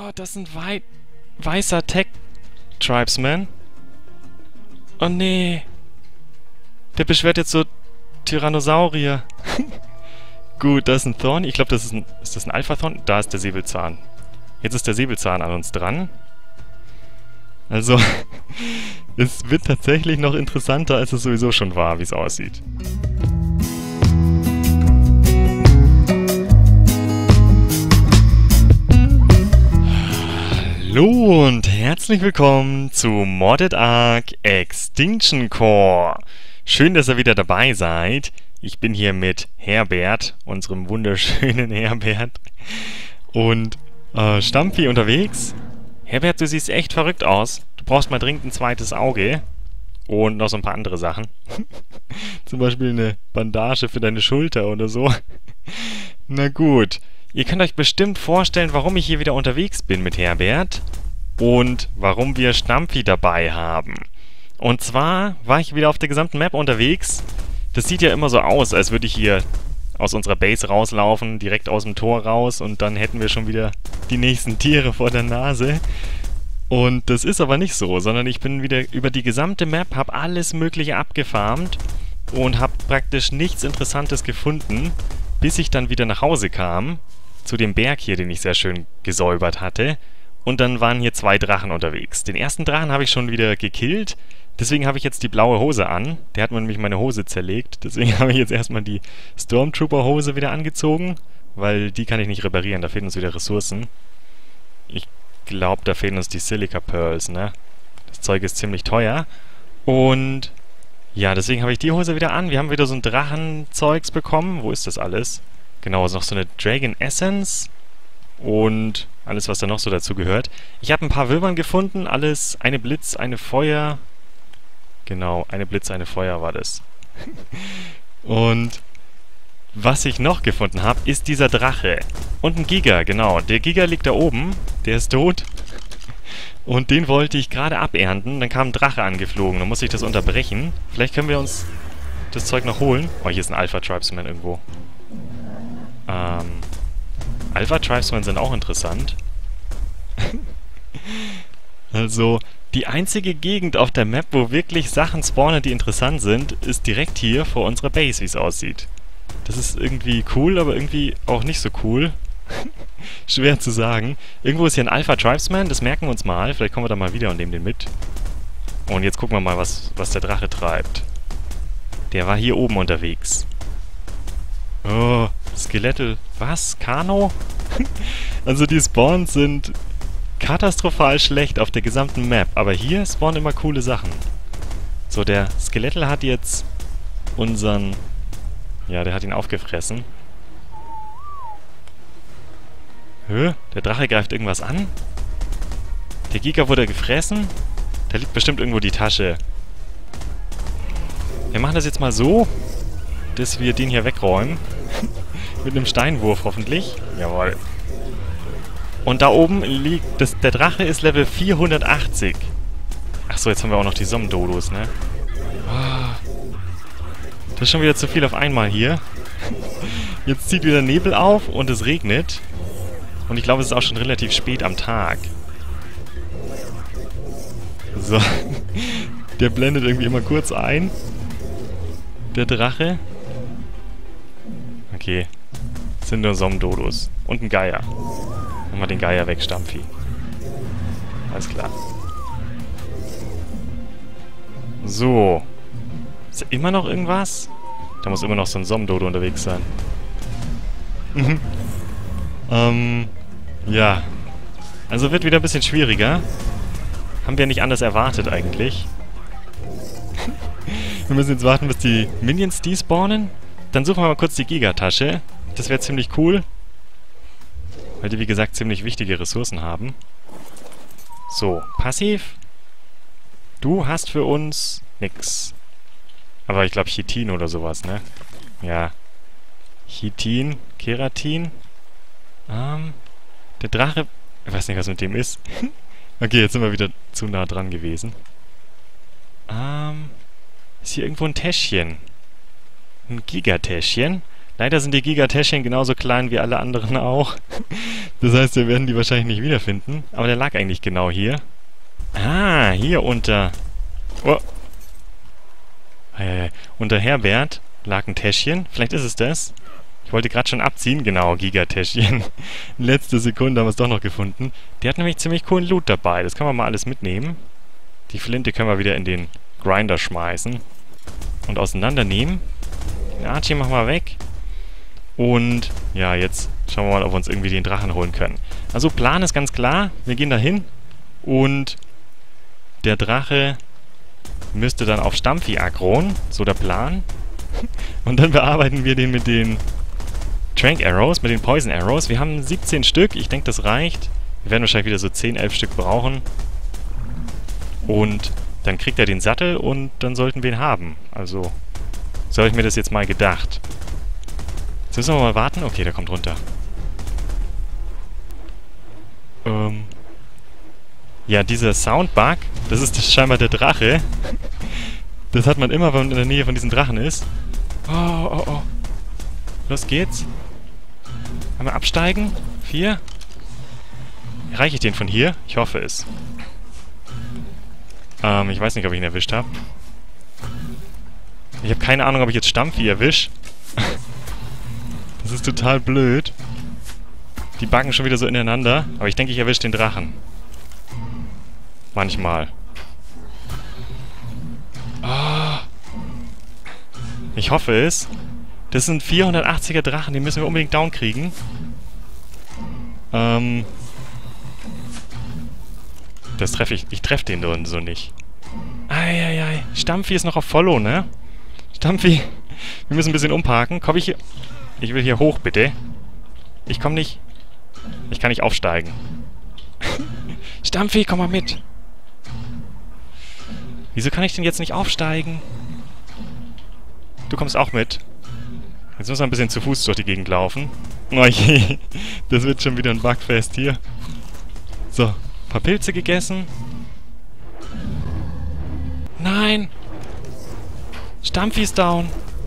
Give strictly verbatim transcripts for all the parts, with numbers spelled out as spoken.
Oh, das ist ein wei weißer Tech-Tribesman. Oh nee. Der beschwert jetzt so Tyrannosaurier. Gut, da ist ein Thorn. Ich glaube, das ist ein... Ist das ein Alpha-Thorn? Da ist der Säbelzahn. Jetzt ist der Säbelzahn an uns dran. Also, es wird tatsächlich noch interessanter, als es sowieso schon war, wie es aussieht. Hallo und herzlich willkommen zu Modded Ark Extinction Core. Schön, dass ihr wieder dabei seid. Ich bin hier mit Herbert, unserem wunderschönen Herbert, und äh, Stampfi unterwegs. Herbert, du siehst echt verrückt aus. Du brauchst mal dringend ein zweites Auge. Und noch so ein paar andere Sachen. Zum Beispiel eine Bandage für deine Schulter oder so. Na gut. Ihr könnt euch bestimmt vorstellen, warum ich hier wieder unterwegs bin mit Herbert. Und warum wir Stampfi dabei haben. Und zwar war ich wieder auf der gesamten Map unterwegs. Das sieht ja immer so aus, als würde ich hier aus unserer Base rauslaufen, direkt aus dem Tor raus, und dann hätten wir schon wieder die nächsten Tiere vor der Nase. Und das ist aber nicht so, sondern ich bin wieder über die gesamte Map, habe alles Mögliche abgefarmt und habe praktisch nichts Interessantes gefunden, bis ich dann wieder nach Hause kam, zu dem Berg hier, den ich sehr schön gesäubert hatte. Und dann waren hier zwei Drachen unterwegs. Den ersten Drachen habe ich schon wieder gekillt. Deswegen habe ich jetzt die blaue Hose an. Der hat mir nämlich meine Hose zerlegt. Deswegen habe ich jetzt erstmal die Stormtrooper-Hose wieder angezogen. Weil die kann ich nicht reparieren. Da fehlen uns wieder Ressourcen. Ich glaube, da fehlen uns die Silica Pearls, ne? Das Zeug ist ziemlich teuer. Und ja, deswegen habe ich die Hose wieder an. Wir haben wieder so ein Drachenzeugs bekommen. Wo ist das alles? Genau, ist noch so eine Dragon Essence. Und alles, was da noch so dazu gehört. Ich habe ein paar Würmern gefunden. Alles, eine Blitz, eine Feuer... Genau, eine Blitz, eine Feuer war das. Und was ich noch gefunden habe, ist dieser Drache. Und ein Giga, genau. Der Giga liegt da oben. Der ist tot. Und den wollte ich gerade abernten. Dann kam ein Drache angeflogen. Dann muss ich das unterbrechen. Vielleicht können wir uns das Zeug noch holen. Oh, hier ist ein Alpha-Tribesman irgendwo. Ähm... Alpha-Tribesmen sind auch interessant. Also... Die einzige Gegend auf der Map, wo wirklich Sachen spawnen, die interessant sind, ist direkt hier vor unserer Base, wie es aussieht. Das ist irgendwie cool, aber irgendwie auch nicht so cool. Schwer zu sagen. Irgendwo ist hier ein Alpha-Tribesman, das merken wir uns mal. Vielleicht kommen wir da mal wieder und nehmen den mit. Und jetzt gucken wir mal, was, was der Drache treibt. Der war hier oben unterwegs. Oh, Skelette. Was? Kano? Also die Spawns sind... katastrophal schlecht auf der gesamten Map, aber hier spawnen immer coole Sachen. So, der Skelettl hat jetzt unseren... Ja, der hat ihn aufgefressen. Hä? Der Drache greift irgendwas an? Der Giga wurde gefressen? Da liegt bestimmt irgendwo die Tasche. Wir machen das jetzt mal so, dass wir den hier wegräumen. Mit einem Steinwurf hoffentlich. Jawohl. Und da oben liegt... Das, der Drache ist Level vierhundertachtzig. Achso, jetzt haben wir auch noch die Somdodos, ne? Oh, das ist schon wieder zu viel auf einmal hier. Jetzt zieht wieder Nebel auf und es regnet. Und ich glaube, es ist auch schon relativ spät am Tag. So. Der blendet irgendwie immer kurz ein. Der Drache. Okay. Das sind nur Somdodos. Und ein Geier. Mal den Geier weg, Stampfi. Alles klar. So. Ist da immer noch irgendwas? Da muss immer noch so ein Somdodo unterwegs sein. Mhm. ähm. Ja. Also wird wieder ein bisschen schwieriger. Haben wir nicht anders erwartet eigentlich. Wir müssen jetzt warten, bis die Minions despawnen. Dann suchen wir mal kurz die Gigatasche. Das wäre ziemlich cool. Weil die, wie gesagt, ziemlich wichtige Ressourcen haben. So, passiv. Du hast für uns nix. Aber ich glaube Chitin oder sowas, ne? Ja. Chitin, Keratin. Ähm, der Drache... Ich weiß nicht, was mit dem ist. Okay, jetzt sind wir wieder zu nah dran gewesen. Ähm, ist hier irgendwo ein Täschchen? Ein Gigatäschchen? Leider sind die Gigatäschchen genauso klein wie alle anderen auch. Das heißt, wir werden die wahrscheinlich nicht wiederfinden. Aber der lag eigentlich genau hier. Ah, hier unter... Oh. Äh, unter Herbert lag ein Täschchen. Vielleicht ist es das. Ich wollte gerade schon abziehen. Genau, Gigatäschchen. Letzte Sekunde haben wir es doch noch gefunden. Der hat nämlich ziemlich coolen Loot dabei. Das können wir mal alles mitnehmen. Die Flinte können wir wieder in den Grinder schmeißen. Und auseinandernehmen. Den Archie machen wir weg. Und ja, jetzt schauen wir mal, ob wir uns irgendwie den Drachen holen können. Also Plan ist ganz klar. Wir gehen da hin. Und der Drache müsste dann auf Stampfi aggron. So der Plan. Und dann bearbeiten wir den mit den Trank Arrows, mit den Poison Arrows. Wir haben siebzehn Stück. Ich denke, das reicht. Wir werden wahrscheinlich wieder so zehn, elf Stück brauchen. Und dann kriegt er den Sattel und dann sollten wir ihn haben. Also, so habe ich mir das jetzt mal gedacht. Jetzt müssen wir mal warten. Okay, der kommt runter. Ähm... Ja, dieser Soundbug, das ist scheinbar der Drache. Das hat man immer, wenn man in der Nähe von diesem Drachen ist. Oh, oh, oh. Los geht's. Einmal absteigen. Vier. Erreiche ich den von hier? Ich hoffe es. Ähm, ich weiß nicht, ob ich ihn erwischt habe. Ich habe keine Ahnung, ob ich jetzt Stampfi erwische. Das ist total blöd. Die backen schon wieder so ineinander. Aber ich denke, ich erwische den Drachen. Manchmal. Oh. Ich hoffe es. Das sind vierhundertachtziger Drachen, die müssen wir unbedingt down kriegen. Ähm. Das treffe ich. Ich treffe den drin so nicht. Eieiei. Stampfi ist noch auf Follow, ne? Stampfi. Wir müssen ein bisschen umparken. Komm ich hier. Ich will hier hoch, bitte. Ich komme nicht. Ich kann nicht aufsteigen. Stampfi, komm mal mit. Wieso kann ich denn jetzt nicht aufsteigen? Du kommst auch mit. Jetzt müssen wir ein bisschen zu Fuß durch die Gegend laufen. Oh je, das wird schon wieder ein Bugfest hier. So, ein paar Pilze gegessen. Nein! Stampfi ist down.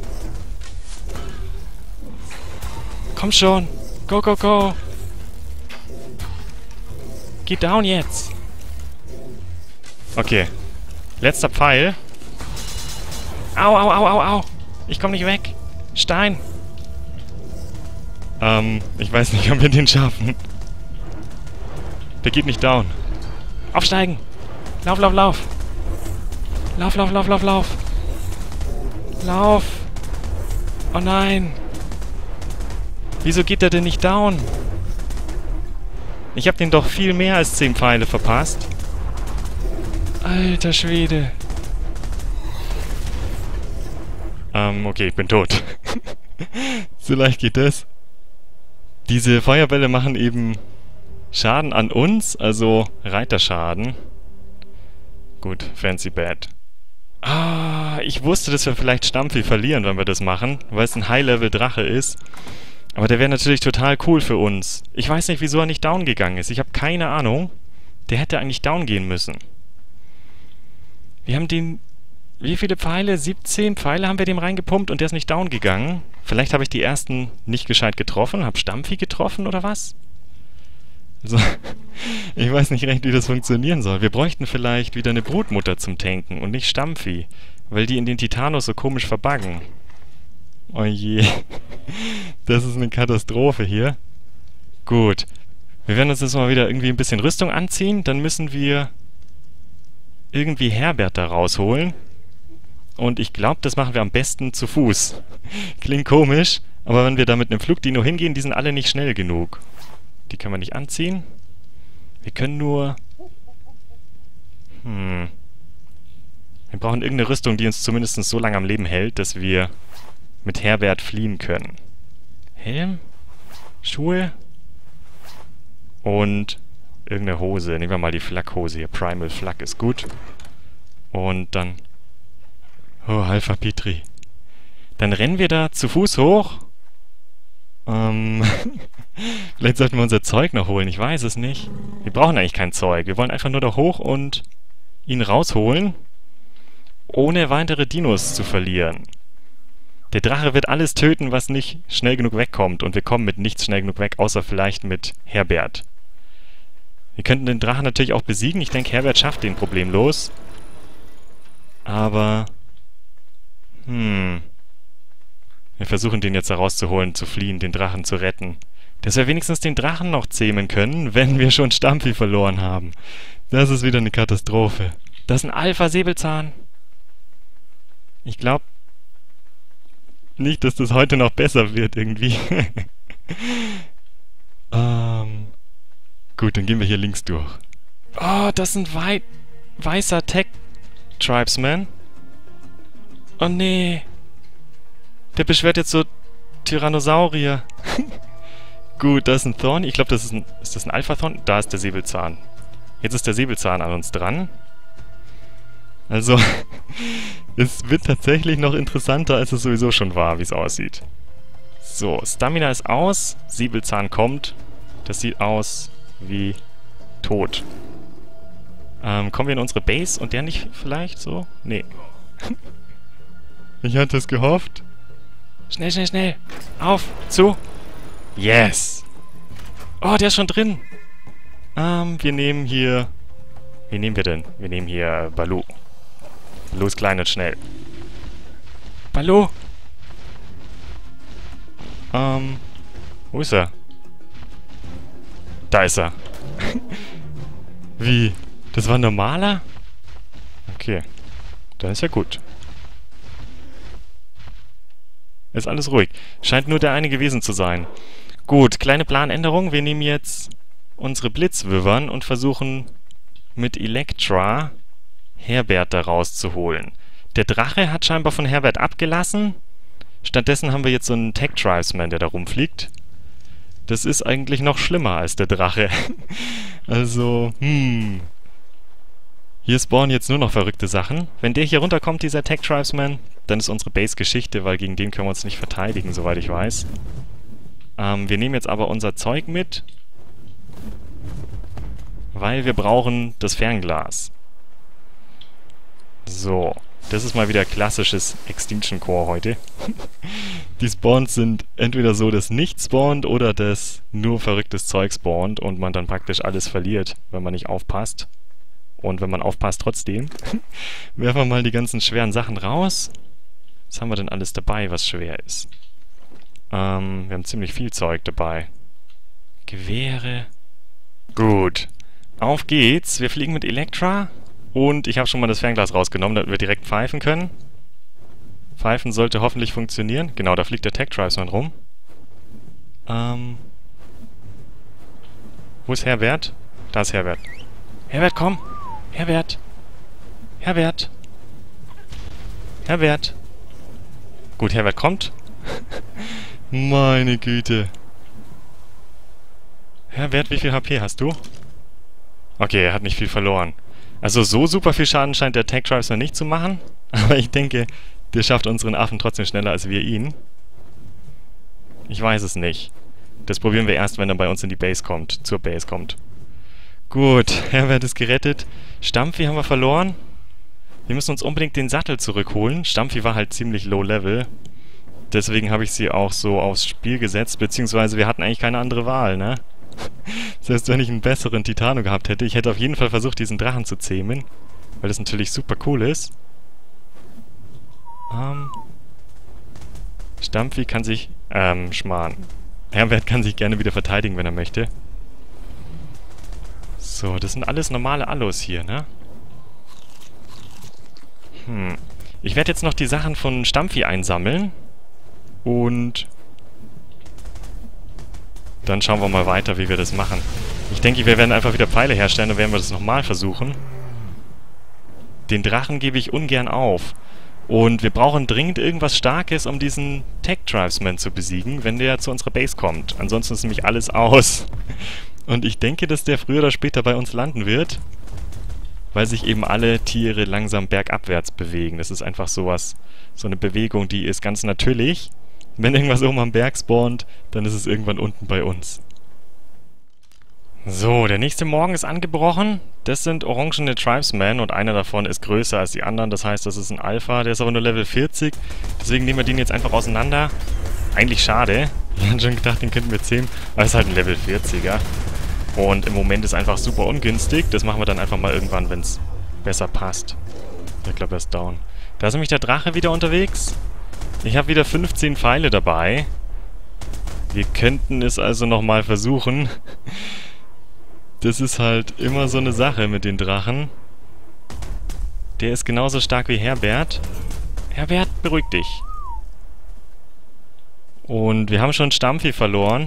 Komm schon. Go, go, go. Geh down jetzt. Okay. Letzter Pfeil. Au, au, au, au, au. Ich komm nicht weg. Stein. Ähm, ich weiß nicht, ob wir den schaffen. Der geht nicht down. Aufsteigen. Lauf, lauf, lauf. Lauf, lauf, lauf, lauf, lauf. Lauf. Oh nein. Wieso geht der denn nicht down? Ich habe den doch viel mehr als zehn Pfeile verpasst. Alter Schwede. Ähm, okay, ich bin tot. So leicht geht das. Diese Feuerbälle machen eben Schaden an uns, also Reiterschaden. Gut, fancy bad. Ah, ich wusste, dass wir vielleicht Stampfi verlieren, wenn wir das machen, weil es ein High-Level-Drache ist. Aber der wäre natürlich total cool für uns. Ich weiß nicht, wieso er nicht down gegangen ist. Ich habe keine Ahnung. Der hätte eigentlich down gehen müssen. Wir haben den... Wie viele Pfeile? siebzehn Pfeile haben wir dem reingepumpt und der ist nicht down gegangen. Vielleicht habe ich die ersten nicht gescheit getroffen. Habe Stampfi getroffen oder was? Also, ich weiß nicht recht, wie das funktionieren soll. Wir bräuchten vielleicht wieder eine Brutmutter zum Tanken und nicht Stampfi. Weil die in den Titanos so komisch verbuggen. Oh je. Das ist eine Katastrophe hier. Gut. Wir werden uns jetzt mal wieder irgendwie ein bisschen Rüstung anziehen. Dann müssen wir irgendwie Herbert da rausholen. Und ich glaube, das machen wir am besten zu Fuß. Klingt komisch, aber wenn wir da mit einem Flugdino hingehen, die sind alle nicht schnell genug. Die können wir nicht anziehen. Wir können nur... Hm... Wir brauchen irgendeine Rüstung, die uns zumindest so lange am Leben hält, dass wir mit Herbert fliehen können. Helm? Schuhe? Und irgendeine Hose. Nehmen wir mal die Flakhose hier. Primal Flak ist gut. Und dann... Oh, Alpha Petri. Dann rennen wir da zu Fuß hoch. Ähm... Vielleicht sollten wir unser Zeug noch holen. Ich weiß es nicht. Wir brauchen eigentlich kein Zeug. Wir wollen einfach nur da hoch und ihn rausholen, ohne weitere Dinos zu verlieren. Der Drache wird alles töten, was nicht schnell genug wegkommt. Und wir kommen mit nichts schnell genug weg, außer vielleicht mit Herbert. Wir könnten den Drachen natürlich auch besiegen. Ich denke, Herbert schafft den problemlos. Aber... Hm... Wir versuchen den jetzt herauszuholen, zu fliehen, den Drachen zu retten. Dass wir wenigstens den Drachen noch zähmen können, wenn wir schon Stampfi verloren haben. Das ist wieder eine Katastrophe. Das ist ein Alpha-Säbelzahn. Ich glaube nicht, dass das heute noch besser wird irgendwie. ähm, gut, dann gehen wir hier links durch. Oh, das ist ein wei weißer Tech-Tribesman. Oh nee. Der beschwert jetzt so Tyrannosaurier. Gut, da ist ein Thorn. Ich glaube, das ist ein... Ist das ein Alpha-Thorn? Da ist der Säbelzahn. Jetzt ist der Säbelzahn an uns dran. Also, es wird tatsächlich noch interessanter, als es sowieso schon war, wie es aussieht. So, Stamina ist aus. Säbelzahn kommt. Das sieht aus wie tot. Ähm, kommen wir in unsere Base und der nicht vielleicht so? Nee. Ich hatte es gehofft. Schnell, schnell, schnell. Auf, zu. Yes. Oh, der ist schon drin. Ähm, wir nehmen hier... Wen nehmen wir denn? Wir nehmen hier Baloo. Baloo ist klein und schnell. Baloo! Ähm, wo ist er? Da ist er. Wie? Das war ein normaler? Okay. Dann ist ja gut. Ist alles ruhig. Scheint nur der eine gewesen zu sein. Gut, kleine Planänderung. Wir nehmen jetzt unsere Blitzwürfern und versuchen mit Elektra Herbert da rauszuholen. Der Drache hat scheinbar von Herbert abgelassen. Stattdessen haben wir jetzt so einen Tech-Tribesman, der da rumfliegt. Das ist eigentlich noch schlimmer als der Drache. Also, hm... Hier spawnen jetzt nur noch verrückte Sachen. Wenn der hier runterkommt, dieser Tech-Tribesman, dann ist unsere Base Geschichte, weil gegen den können wir uns nicht verteidigen, soweit ich weiß. Ähm, wir nehmen jetzt aber unser Zeug mit, weil wir brauchen das Fernglas. So, das ist mal wieder klassisches Extinction Core heute. Die Spawns sind entweder so, dass nichts spawnt oder dass nur verrücktes Zeug spawnt und man dann praktisch alles verliert, wenn man nicht aufpasst. Und wenn man aufpasst, trotzdem. Werfen wir mal die ganzen schweren Sachen raus. Was haben wir denn alles dabei, was schwer ist? Ähm, wir haben ziemlich viel Zeug dabei. Gewehre. Gut. Auf geht's. Wir fliegen mit Elektra. Und ich habe schon mal das Fernglas rausgenommen, damit wir direkt pfeifen können. Pfeifen sollte hoffentlich funktionieren. Genau, da fliegt der Tech-Tribesman rum. Ähm. Wo ist Herbert? Da ist Herbert. Herbert, komm! Herbert! Herbert! Herbert! Gut, Herbert kommt. Meine Güte. Herbert, wie viel H P hast du? Okay, er hat nicht viel verloren. Also so super viel Schaden scheint der Tech-Tribesman nicht zu machen. Aber ich denke, der schafft unseren Affen trotzdem schneller als wir ihn. Ich weiß es nicht. Das probieren wir erst, wenn er bei uns in die Base kommt. Zur Base kommt. Gut, Herbert ist gerettet. Stampfi haben wir verloren. Wir müssen uns unbedingt den Sattel zurückholen. Stampfi war halt ziemlich low level. Deswegen habe ich sie auch so aufs Spiel gesetzt. Beziehungsweise wir hatten eigentlich keine andere Wahl, ne? Das heißt, wenn ich einen besseren Titano gehabt hätte, ich hätte auf jeden Fall versucht, diesen Drachen zu zähmen. Weil das natürlich super cool ist. Ähm... Stampfi kann sich... Ähm, Schmarrn. Herbert kann sich gerne wieder verteidigen, wenn er möchte. So, das sind alles normale Allos hier, ne? Hm. Ich werde jetzt noch die Sachen von Stampfi einsammeln. Und dann schauen wir mal weiter, wie wir das machen. Ich denke, wir werden einfach wieder Pfeile herstellen, dann werden wir das nochmal versuchen. Den Drachen gebe ich ungern auf. Und wir brauchen dringend irgendwas Starkes, um diesen Tech-Tribesman zu besiegen, wenn der zu unserer Base kommt. Ansonsten ist nämlich alles aus. Und ich denke, dass der früher oder später bei uns landen wird, weil sich eben alle Tiere langsam bergabwärts bewegen. Das ist einfach sowas, so eine Bewegung, die ist ganz natürlich. Wenn irgendwas oben am Berg spawnt, dann ist es irgendwann unten bei uns. So, der nächste Morgen ist angebrochen. Das sind orangene Tribesmen und einer davon ist größer als die anderen. Das heißt, das ist ein Alpha, der ist aber nur Level vierzig. Deswegen nehmen wir den jetzt einfach auseinander. Eigentlich schade. Ich hatte schon gedacht, den könnten wir zähmen. Aber es ist halt ein Level vierziger. Und im Moment ist einfach super ungünstig. Das machen wir dann einfach mal irgendwann, wenn es besser passt. Ich glaube, er ist down. Da ist nämlich der Drache wieder unterwegs. Ich habe wieder fünfzehn Pfeile dabei. Wir könnten es also nochmal versuchen. Das ist halt immer so eine Sache mit den Drachen. Der ist genauso stark wie Herbert. Herbert, beruhig dich. Und wir haben schon Stampfi verloren.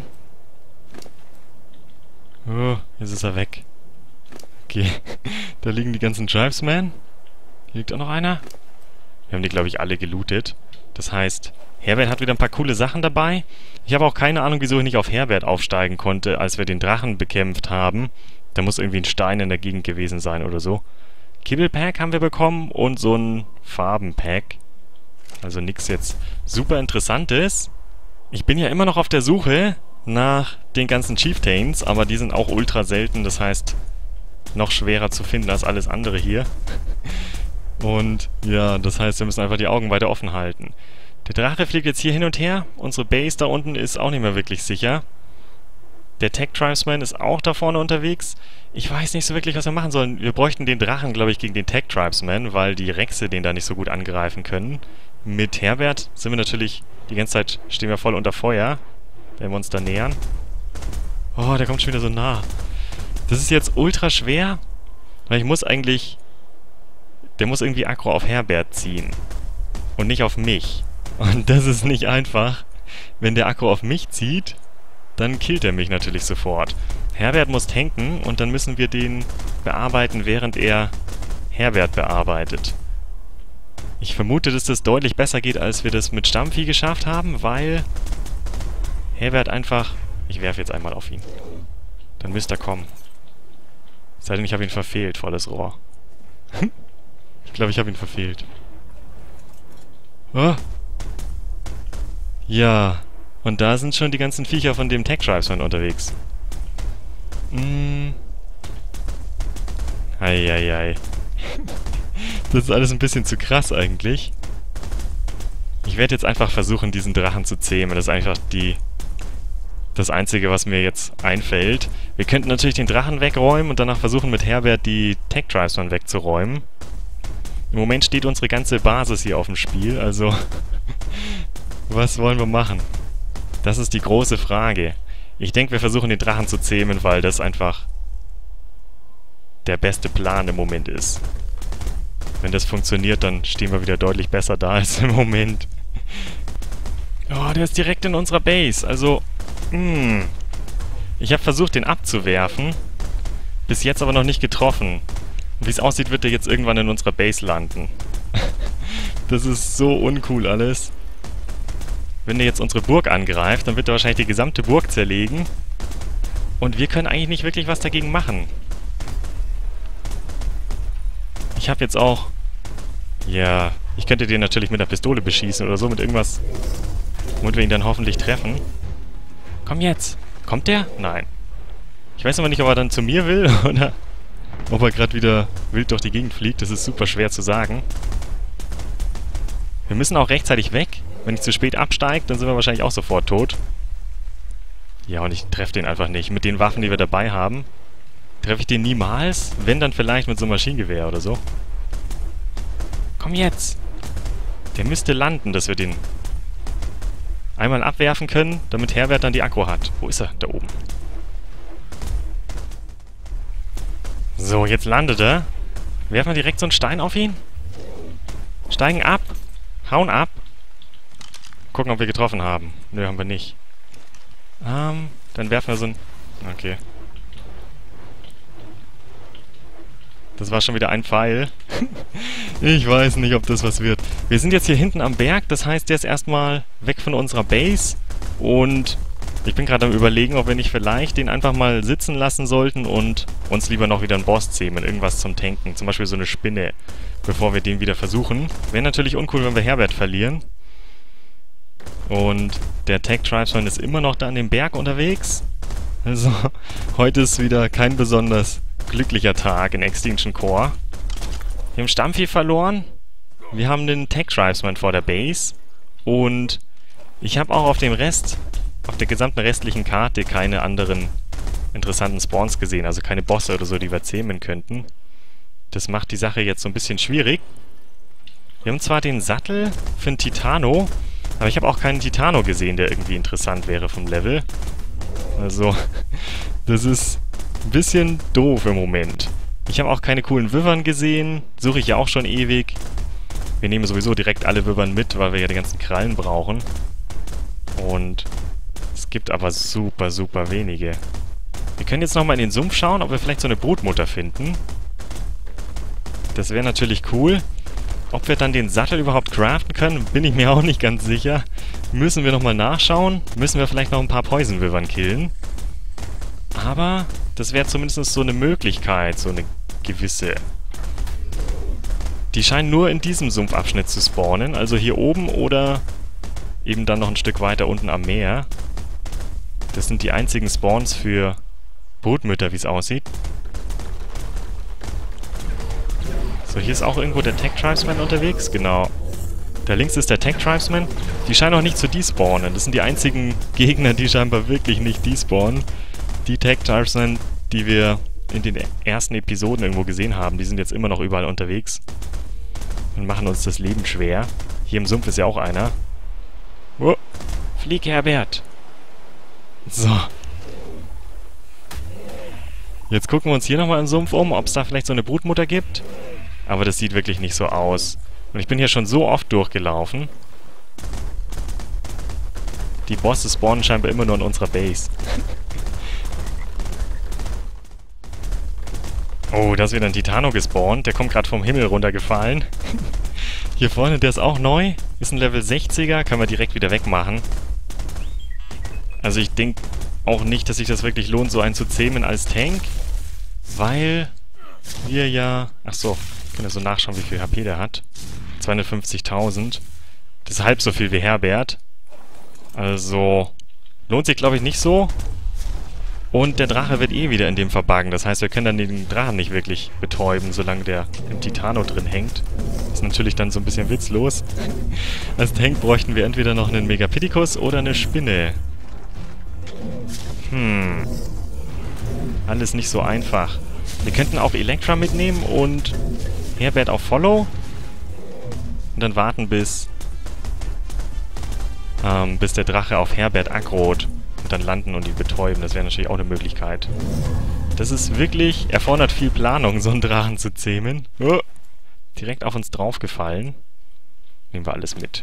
Oh, jetzt ist er weg. Okay, da liegen die ganzen Tribesmen. Hier liegt auch noch einer. Wir haben die, glaube ich, alle gelootet. Das heißt, Herbert hat wieder ein paar coole Sachen dabei. Ich habe auch keine Ahnung, wieso ich nicht auf Herbert aufsteigen konnte, als wir den Drachen bekämpft haben. Da muss irgendwie ein Stein in der Gegend gewesen sein oder so. Kibbelpack haben wir bekommen und so ein Farbenpack. Also nichts jetzt super Interessantes. Ich bin ja immer noch auf der Suche nach den ganzen Chieftains, aber die sind auch ultra selten. Das heißt, noch schwerer zu finden als alles andere hier. Und ja, das heißt, wir müssen einfach die Augen weiter offen halten. Der Drache fliegt jetzt hier hin und her. Unsere Base da unten ist auch nicht mehr wirklich sicher. Der Tech Tribesman ist auch da vorne unterwegs. Ich weiß nicht so wirklich, was wir machen sollen. Wir bräuchten den Drachen, glaube ich, gegen den Tech Tribesman, weil die Rexe den da nicht so gut angreifen können. Mit Herbert sind wir natürlich, die ganze Zeit stehen wir voll unter Feuer, wenn wir uns da nähern. Oh, der kommt schon wieder so nah. Das ist jetzt ultra schwer, weil ich muss eigentlich... Der muss irgendwie Aggro auf Herbert ziehen. Und nicht auf mich. Und das ist nicht einfach. Wenn der Aggro auf mich zieht, dann killt er mich natürlich sofort. Herbert muss tanken und dann müssen wir den bearbeiten, während er Herbert bearbeitet. Ich vermute, dass das deutlich besser geht, als wir das mit Stampfi geschafft haben, weil Herbert einfach... Ich werfe jetzt einmal auf ihn. Dann müsste er kommen. Es sei denn, ich habe ihn verfehlt, volles Rohr. Ich glaube, ich habe ihn verfehlt. Oh. Ja. Und da sind schon die ganzen Viecher von dem Tech Tribesman unterwegs. Hm. Eieiei. Das ist alles ein bisschen zu krass eigentlich. Ich werde jetzt einfach versuchen, diesen Drachen zu zähmen. Das ist einfach die... Das Einzige, was mir jetzt einfällt. Wir könnten natürlich den Drachen wegräumen und danach versuchen, mit Herbert die Tech Tribesman wegzuräumen. Im Moment steht unsere ganze Basis hier auf dem Spiel, also... Was wollen wir machen? Das ist die große Frage. Ich denke, wir versuchen den Drachen zu zähmen, weil das einfach der beste Plan im Moment ist. Wenn das funktioniert, dann stehen wir wieder deutlich besser da als im Moment. Oh, der ist direkt in unserer Base. Also, mh. Ich habe versucht, den abzuwerfen. Bis jetzt aber noch nicht getroffen. Und wie es aussieht, wird der jetzt irgendwann in unserer Base landen. Das ist so uncool alles. Wenn der jetzt unsere Burg angreift, dann wird er wahrscheinlich die gesamte Burg zerlegen. Und wir können eigentlich nicht wirklich was dagegen machen. Ich habe jetzt auch... Ja, ich könnte den natürlich mit einer Pistole beschießen oder so, mit irgendwas, womit wir ihn dann hoffentlich treffen. Komm jetzt! Kommt der? Nein. Ich weiß aber nicht, ob er dann zu mir will oder ob er gerade wieder wild durch die Gegend fliegt. Das ist super schwer zu sagen. Wir müssen auch rechtzeitig weg. Wenn ich zu spät absteige, dann sind wir wahrscheinlich auch sofort tot. Ja, und ich treffe den einfach nicht. Mit den Waffen, die wir dabei haben, treffe ich den niemals. Wenn, dann vielleicht mit so einem Maschinengewehr oder so. Komm jetzt! Der müsste landen, dass wir den einmal abwerfen können, damit Herbert dann die Aggro hat. Wo ist er? Da oben. So, jetzt landet er. Werfen wir direkt so einen Stein auf ihn. Steigen ab. Hauen ab. Gucken, ob wir getroffen haben. Nö, haben wir nicht. Ähm, dann werfen wir so ein... Okay. Das war schon wieder ein Pfeil. Ich weiß nicht, ob das was wird. Wir sind jetzt hier hinten am Berg. Das heißt, der ist erstmal weg von unserer Base. Und ich bin gerade am Überlegen, ob wir nicht vielleicht den einfach mal sitzen lassen sollten und uns lieber noch wieder einen Boss zähmen. Irgendwas zum Tanken. Zum Beispiel so eine Spinne, bevor wir den wieder versuchen. Wäre natürlich uncool, wenn wir Herbert verlieren. Und der Tech Tribesman ist immer noch da an dem Berg unterwegs. Also, heute ist wieder kein besonders glücklicher Tag in Extinction Core. Wir haben Stampfi verloren. Wir haben den Tech Tribesman vor der Base. Und ich habe auch auf dem Rest, auf der gesamten restlichen Karte keine anderen interessanten Spawns gesehen. Also keine Bosse oder so, die wir zähmen könnten. Das macht die Sache jetzt so ein bisschen schwierig. Wir haben zwar den Sattel für einen Titano, aber ich habe auch keinen Titano gesehen, der irgendwie interessant wäre vom Level. Also, das ist ein bisschen doof im Moment. Ich habe auch keine coolen Wyvern gesehen. Suche ich ja auch schon ewig. Wir nehmen sowieso direkt alle Wyvern mit, weil wir ja die ganzen Krallen brauchen. Und es gibt aber super, super wenige. Wir können jetzt nochmal in den Sumpf schauen, ob wir vielleicht so eine Brutmutter finden. Das wäre natürlich cool. Ob wir dann den Sattel überhaupt craften können, bin ich mir auch nicht ganz sicher. Müssen wir nochmal nachschauen. Müssen wir vielleicht noch ein paar Poison-Wyvern killen. Aber das wäre zumindest so eine Möglichkeit, so eine gewisse. Die scheinen nur in diesem Sumpfabschnitt zu spawnen, also hier oben oder eben dann noch ein Stück weiter unten am Meer. Das sind die einzigen Spawns für Brutmütter, wie es aussieht. So, hier ist auch irgendwo der Tech Tribesman unterwegs. Genau. Da links ist der Tech Tribesman. Die scheinen auch nicht zu despawnen. Das sind die einzigen Gegner, die scheinbar wirklich nicht despawnen. Die Tech Tribesmen, die wir in den ersten Episoden irgendwo gesehen haben, die sind jetzt immer noch überall unterwegs. Und machen uns das Leben schwer. Hier im Sumpf ist ja auch einer. Oh, flieg, Herbert! So. Jetzt gucken wir uns hier nochmal im Sumpf um, ob es da vielleicht so eine Brutmutter gibt. Aber das sieht wirklich nicht so aus. Und ich bin hier schon so oft durchgelaufen. Die Bosse spawnen scheinbar immer nur in unserer Base. Oh, da ist wieder ein Titano gespawnt. Der kommt gerade vom Himmel runtergefallen. Hier vorne, der ist auch neu. Ist ein Level sechziger. Können wir direkt wieder wegmachen. Also ich denke auch nicht, dass sich das wirklich lohnt, so einen zu zähmen als Tank. Weil wir ja... Ach so, können wir so nachschauen, wie viel H P der hat. zweihundertfünfzigtausend. Das ist halb so viel wie Herbert. Also lohnt sich, glaube ich, nicht so. Und der Drache wird eh wieder in dem verbuggen. Das heißt, wir können dann den Drachen nicht wirklich betäuben, solange der im Titano drin hängt. Das ist natürlich dann so ein bisschen witzlos. Als Tank bräuchten wir entweder noch einen Megapithecus oder eine Spinne. Hm. Alles nicht so einfach. Wir könnten auch Elektra mitnehmen und Herbert auf Follow. Und dann warten, bis ähm, bis der Drache auf Herbert aggrot. Und dann landen und ihn betäuben. Das wäre natürlich auch eine Möglichkeit. Das ist wirklich... erfordert viel Planung, so einen Drachen zu zähmen. Oh, direkt auf uns draufgefallen. Nehmen wir alles mit.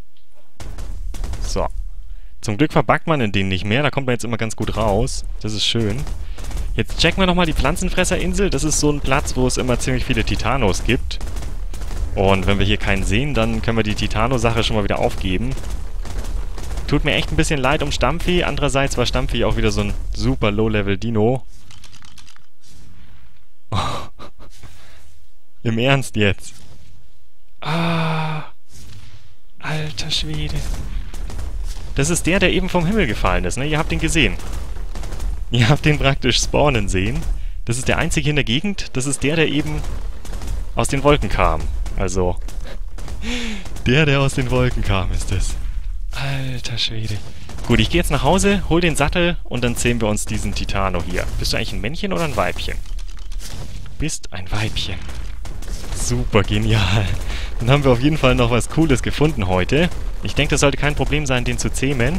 So. Zum Glück verbuggt man in denen nicht mehr. Da kommt man jetzt immer ganz gut raus. Das ist schön. Jetzt checken wir nochmal die Pflanzenfresserinsel. Das ist so ein Platz, wo es immer ziemlich viele Titanos gibt. Und wenn wir hier keinen sehen, dann können wir die Titano-Sache schon mal wieder aufgeben. Tut mir echt ein bisschen leid um Stampfi. Andererseits war Stampfi auch wieder so ein super Low-Level-Dino. Oh. Im Ernst jetzt? Ah, alter Schwede. Das ist der, der eben vom Himmel gefallen ist, ne? Ihr habt ihn gesehen. Ihr habt den praktisch spawnen sehen. Das ist der einzige in der Gegend. Das ist der, der eben aus den Wolken kam. Also, der, der aus den Wolken kam, ist es. Alter Schwede. Gut, ich gehe jetzt nach Hause, hol den Sattel und dann zähmen wir uns diesen Titano hier. Bist du eigentlich ein Männchen oder ein Weibchen? Du bist ein Weibchen. Super genial. Dann haben wir auf jeden Fall noch was Cooles gefunden heute. Ich denke, das sollte kein Problem sein, den zu zähmen.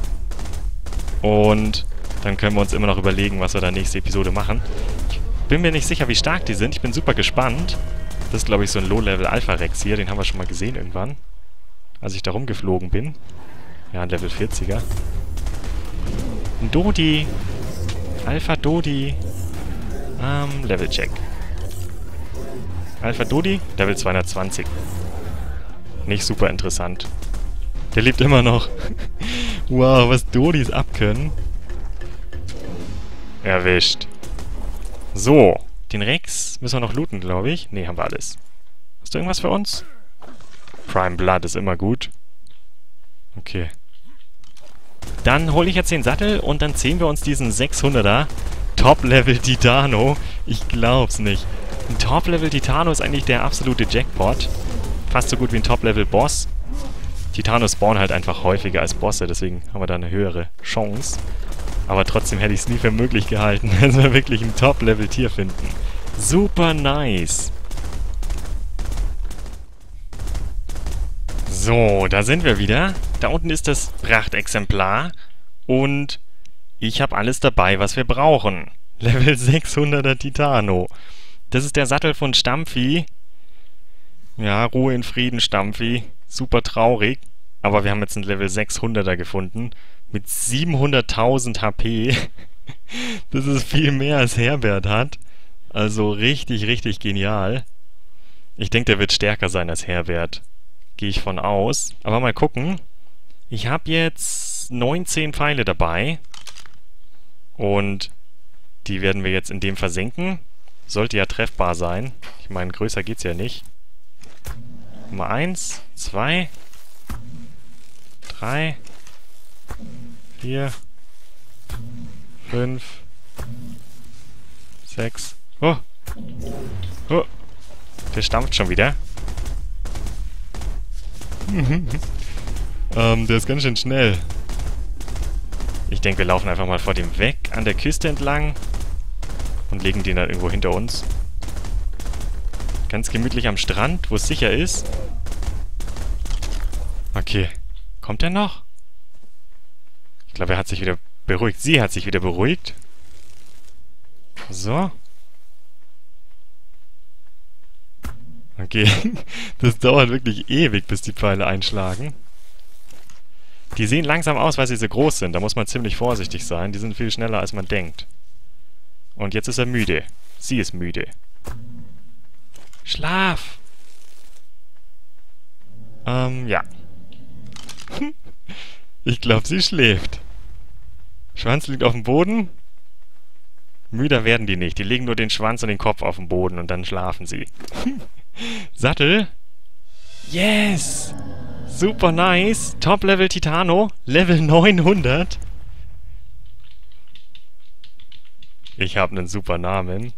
Und dann können wir uns immer noch überlegen, was wir da nächste Episode machen. Ich bin mir nicht sicher, wie stark die sind. Ich bin super gespannt. Das ist, glaube ich, so ein Low-Level-Alpha-Rex hier. Den haben wir schon mal gesehen irgendwann, als ich da rumgeflogen bin. Ja, ein Level vierziger. Ein Dodi. Alpha Dodi. Ähm, Level-Check. Alpha Dodi, Level zweihundertzwanzig. Nicht super interessant. Der lebt immer noch. Wow, was Dodis abkönnen. Erwischt. So, den Rex müssen wir noch looten, glaube ich. Ne, haben wir alles. Hast du irgendwas für uns? Prime Blood ist immer gut. Okay. Dann hole ich jetzt den Sattel und dann ziehen wir uns diesen sechshunderter Top-Level Titano. Ich glaub's nicht. Ein Top-Level Titano ist eigentlich der absolute Jackpot. Fast so gut wie ein Top-Level-Boss. Titanos spawnen halt einfach häufiger als Bosse, deswegen haben wir da eine höhere Chance. Aber trotzdem hätte ich es nie für möglich gehalten, dass wir wirklich ein Top-Level-Tier finden. Super nice. So, da sind wir wieder. Da unten ist das Prachtexemplar. Und ich habe alles dabei, was wir brauchen. Level sechshunderter Titano. Das ist der Sattel von Stampfi. Ja, Ruhe in Frieden, Stampfi. Super traurig. Aber wir haben jetzt einen Level sechshunderter gefunden. Mit siebenhunderttausend H P. Das ist viel mehr als Herbert hat. Also richtig, richtig genial. Ich denke, der wird stärker sein als Herbert. Gehe ich von aus. Aber mal gucken. Ich habe jetzt neunzehn Pfeile dabei. Und die werden wir jetzt in dem versenken. Sollte ja treffbar sein. Ich meine, größer geht's ja nicht. Nummer eins, zwei, drei, vier, fünf, sechs. Oh! Oh! Der stampft schon wieder. ähm, der ist ganz schön schnell. Ich denke, wir laufen einfach mal vor dem weg, an der Küste entlang und legen den dann irgendwo hinter uns. Ganz gemütlich am Strand, wo es sicher ist. Okay. Kommt er noch? Ich glaube, er hat sich wieder beruhigt. Sie hat sich wieder beruhigt. So. Okay. Das dauert wirklich ewig, bis die Pfeile einschlagen. Die sehen langsam aus, weil sie so groß sind. Da muss man ziemlich vorsichtig sein. Die sind viel schneller, als man denkt. Und jetzt ist er müde. Sie ist müde. Schlaf! Ähm, ja. Ich glaube, sie schläft. Schwanz liegt auf dem Boden. Müder werden die nicht. Die legen nur den Schwanz und den Kopf auf den Boden und dann schlafen sie. Sattel. Yes! Super nice. Top-Level Titano. Level neunhundert. Ich habe einen super Namen.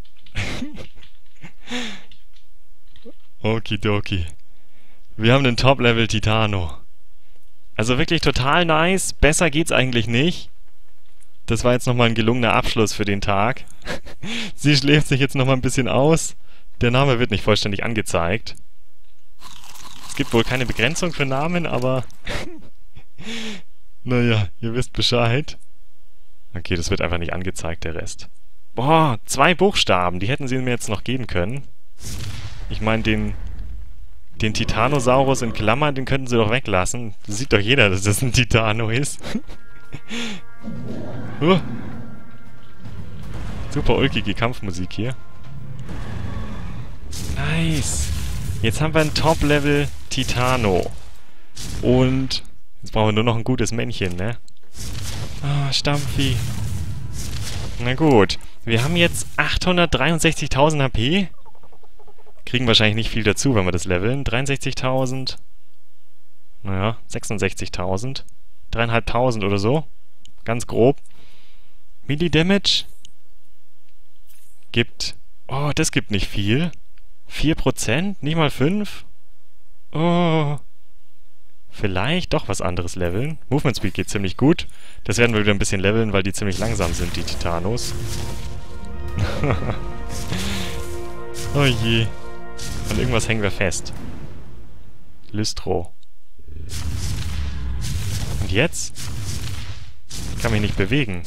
Okidoki. Wir haben einen Top-Level Titano. Also wirklich total nice. Besser geht's eigentlich nicht. Das war jetzt nochmal ein gelungener Abschluss für den Tag. Sie schläft sich jetzt nochmal ein bisschen aus. Der Name wird nicht vollständig angezeigt. Es gibt wohl keine Begrenzung für Namen, aber... Naja, ihr wisst Bescheid. Okay, das wird einfach nicht angezeigt, der Rest. Boah, zwei Buchstaben. Die hätten sie mir jetzt noch geben können. Ich meine, den... Den Titanosaurus in Klammern, den könnten sie doch weglassen. Das sieht doch jeder, dass das ein Titano ist. uh. Super ulkige Kampfmusik hier. Nice. Jetzt haben wir ein Top-Level Titano. Und jetzt brauchen wir nur noch ein gutes Männchen, ne? Ah, oh, Stampfi. Na gut. Wir haben jetzt achthundertdreiundsechzigtausend H P. Kriegen wahrscheinlich nicht viel dazu, wenn wir das leveln. dreiundsechzigtausend. Naja, sechsundsechzigtausend. dreieinhalbtausend oder so. Ganz grob. Milli-Damage. Gibt... Oh, das gibt nicht viel. vier Prozent? Nicht mal fünf? Oh. Vielleicht doch was anderes leveln. Movement Speed geht ziemlich gut. Das werden wir wieder ein bisschen leveln, weil die ziemlich langsam sind, die Titanos. Oh je. An irgendwas hängen wir fest. Lystro. Und jetzt? Ich kann mich nicht bewegen.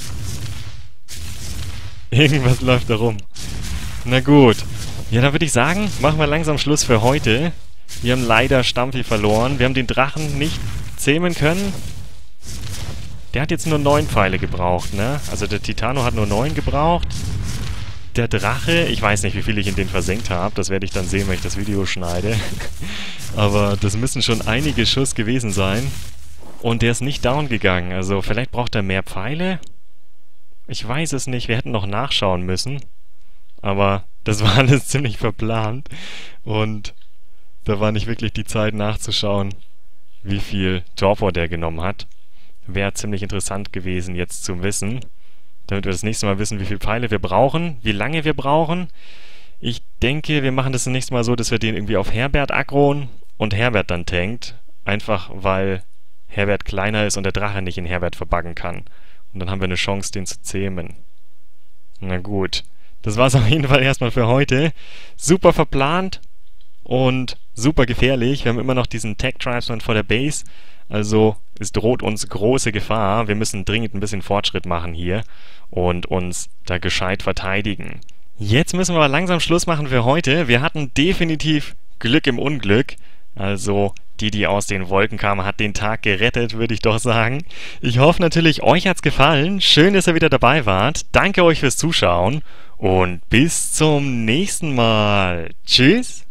Irgendwas läuft da rum. Na gut. Ja, dann würde ich sagen, machen wir langsam Schluss für heute. Wir haben leider Stampfi verloren. Wir haben den Drachen nicht zähmen können. Der hat jetzt nur neun Pfeile gebraucht, ne? Also der Titano hat nur neun gebraucht. Der Drache, ich weiß nicht, wie viel ich in den versenkt habe. Das werde ich dann sehen, wenn ich das Video schneide. Aber das müssen schon einige Schuss gewesen sein. Und der ist nicht down gegangen. Also vielleicht braucht er mehr Pfeile? Ich weiß es nicht. Wir hätten noch nachschauen müssen. Aber das war alles ziemlich verplant. Und da war nicht wirklich die Zeit nachzuschauen, wie viel Torpor der genommen hat. Wäre ziemlich interessant gewesen, jetzt zu wissen. Damit wir das nächste Mal wissen, wie viele Pfeile wir brauchen, wie lange wir brauchen. Ich denke, wir machen das nächste Mal so, dass wir den irgendwie auf Herbert aggroen und Herbert dann tankt. Einfach, weil Herbert kleiner ist und der Drache nicht in Herbert verbuggen kann. Und dann haben wir eine Chance, den zu zähmen. Na gut. Das war's auf jeden Fall erstmal für heute. Super verplant und super gefährlich. Wir haben immer noch diesen Tech Tribesman vor der Base. Also es droht uns große Gefahr. Wir müssen dringend ein bisschen Fortschritt machen hier und uns da gescheit verteidigen. Jetzt müssen wir aber langsam Schluss machen für heute. Wir hatten definitiv Glück im Unglück. Also die, die aus den Wolken kam, hat den Tag gerettet, würde ich doch sagen. Ich hoffe natürlich, euch hat's gefallen. Schön, dass ihr wieder dabei wart. Danke euch fürs Zuschauen und bis zum nächsten Mal. Tschüss!